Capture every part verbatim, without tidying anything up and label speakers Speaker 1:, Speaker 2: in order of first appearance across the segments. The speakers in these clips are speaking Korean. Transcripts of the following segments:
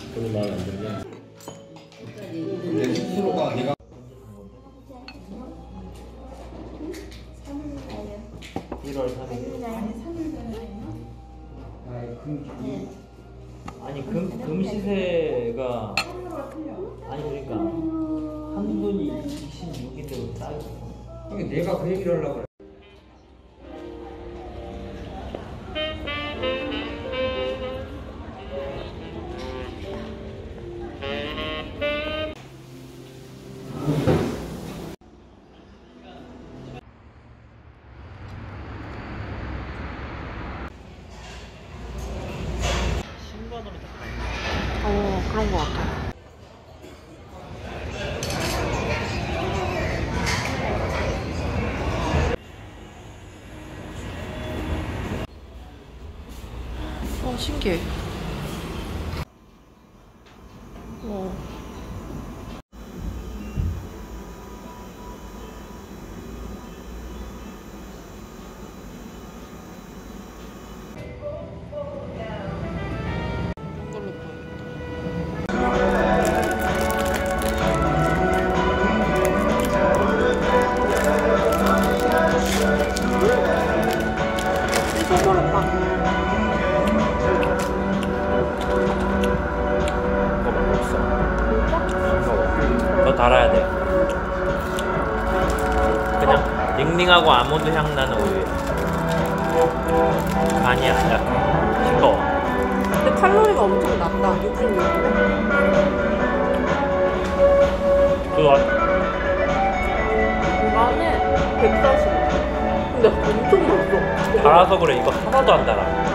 Speaker 1: 돈이 마음에 안 들면 내 스스로가 내가
Speaker 2: 일월 삼일. 아니 금, 금 시세가 아니 그러니까 한 돈이 이십육인데 싸요.
Speaker 1: 이게 내가 그 얘기를 하려고 그래.
Speaker 3: 어, 그런 거 같아. 어, 신기해. 어.
Speaker 2: 더 달아야 돼. 그냥 닝닝하고 아몬드 향 나는 우유. 아니야, 약간 싱거워.
Speaker 3: 근데 칼로리가 엄청 낮다. 육십육인데?
Speaker 2: 그거
Speaker 3: 나는 백사십. 근데 엄청 맛있어.
Speaker 2: 달아서 그래. 이거 하나도 안 달아.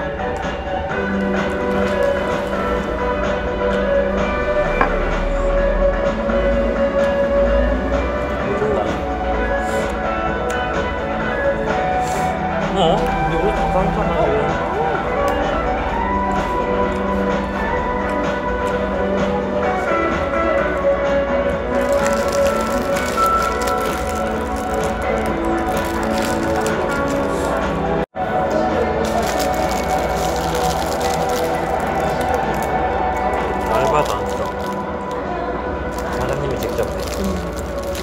Speaker 2: 어? 근데 우리 다 살잖아, 이거. 알바도 안 써. 사장님이 직접 해. 음.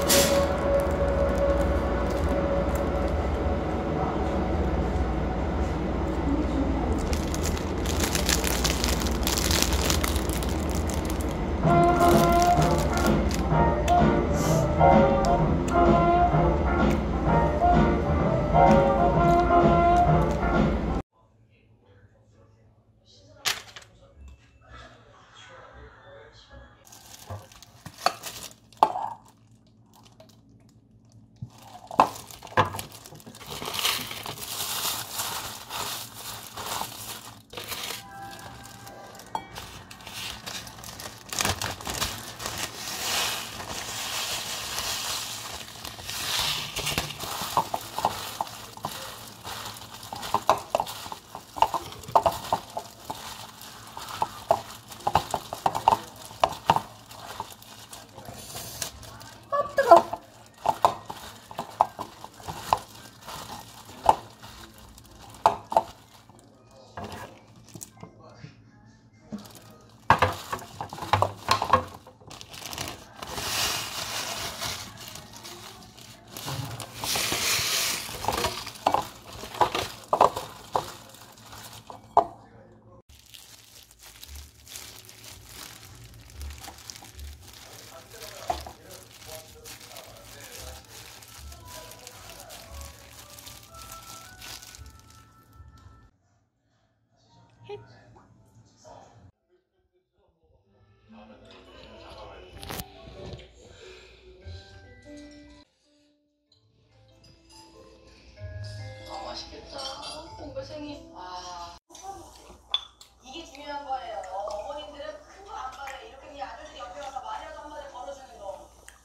Speaker 4: 맛있겠다. 본고생이. 와. 이게 중요한 거예요. 어머님들은 큰 거 안 바래. 이렇게 그냥 아들들이 옆에 와서 말이라도 한마디 걸어주는 거.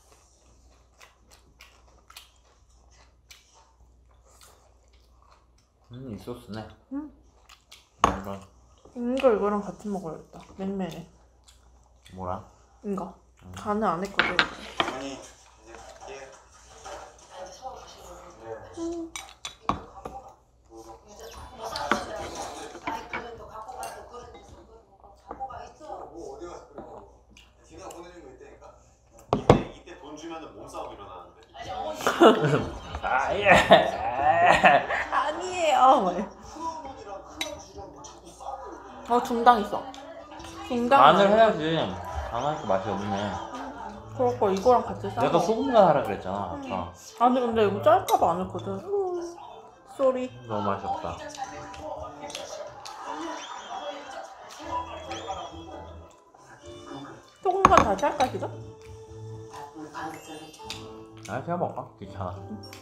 Speaker 2: 음, 이 소스네.
Speaker 3: 응?
Speaker 2: 이거
Speaker 3: 이거 이거랑 같이 먹어야겠다. 맨맨에.
Speaker 2: 뭐라?
Speaker 3: 이거.
Speaker 2: 음.
Speaker 3: 간을 안 했거든.
Speaker 1: 아니 이제 예.
Speaker 4: 아, 이제 서울 가시려고.
Speaker 1: 네.
Speaker 3: 음.
Speaker 4: 이제 뭐 싸우시더라고. 아이 그는 또 갖고 가서 그릇 갖고 가 있어.
Speaker 1: 뭐 어디
Speaker 5: 주면은 몸싸움 일어나는데.
Speaker 4: 아니 어머니.
Speaker 2: 아 예.
Speaker 3: 아니에요. 왜?
Speaker 5: 큰어머니랑 큰아버지랑 뭐 자꾸 싸워요.
Speaker 3: 어 중당 있어. 중당.
Speaker 2: 간을 해야지. 간하니까 맛이 없네.
Speaker 3: 그럴거 이거랑 같이 싸.
Speaker 2: 내가 소금간 하라 그랬잖아 아까.
Speaker 3: 아니 근데 이거 짤까봐 안 했거든. 쏘리.
Speaker 2: 너무 맛이 없다.
Speaker 3: 소금간 다시 할까 지금?
Speaker 2: 아 그냥 먹어. 귀찮아.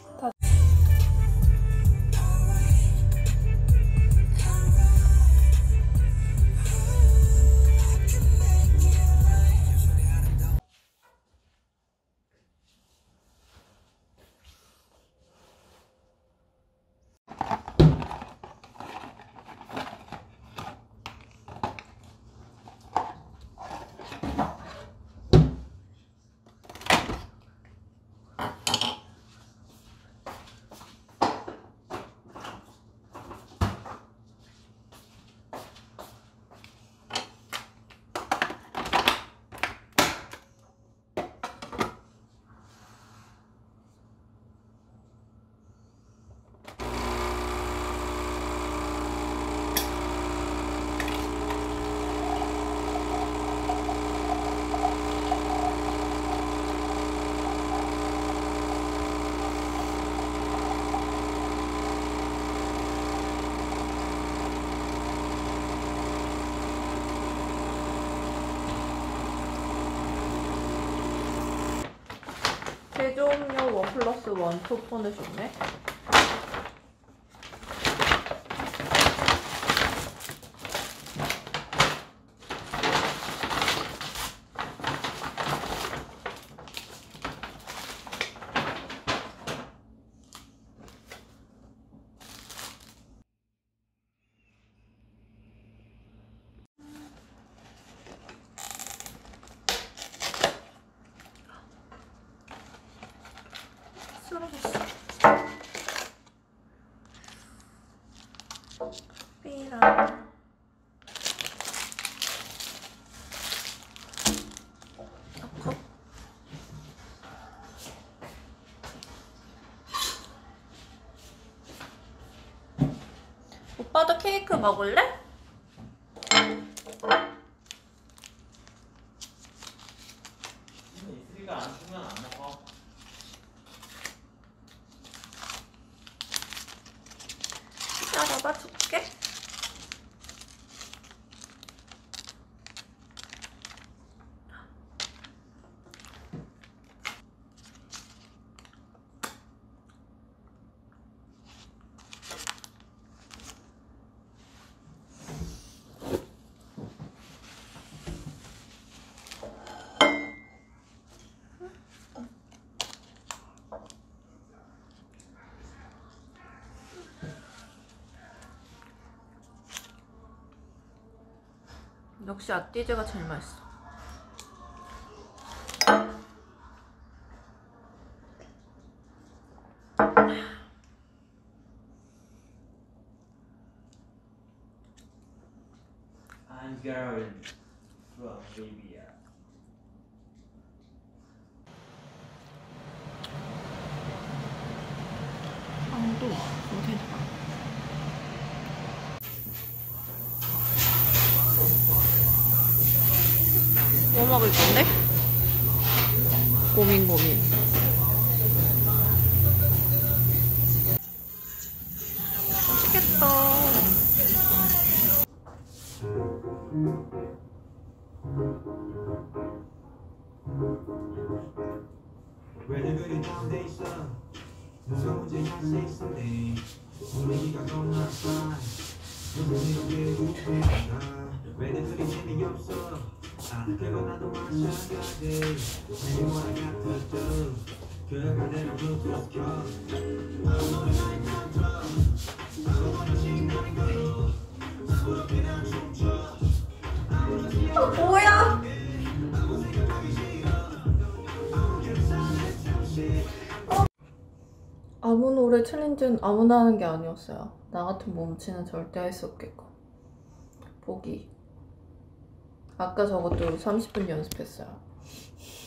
Speaker 3: 제조음료 원 플러스 원 톡 보내줬네. 삐랑 오빠도 케이크 먹을래?
Speaker 2: 이슬이가 안 주면 안 먹어.
Speaker 3: 따라봐 줄게. 역시 아띠제가 제일 맛있어.
Speaker 2: I'm girl from Libya.
Speaker 3: 빵도 어디다가? 뭐 먹을 건데? 고민 고민. 맛있겠다.
Speaker 6: 왜들 그리 다운돼 있어 무슨 문제야 say something 분위기가 겁나 싸 무슨 일을 괴롭힌다 왜들 그리 재미없어 아 그건 나도 마찬가지 Maybe what I got to do 그거대로 블루투스 켜 아무도 나의 맘들어 아무도 원하지 나는 걸로 아무도 그냥 춤춰 아무도
Speaker 3: 어, 뭐야? 아무 노래 챌린지는 아무나 하는 게 아니었어요. 나 같은 몸치는 절대 할 수 없겠고. 보기. 아까 저것도 삼십 분 연습했어요.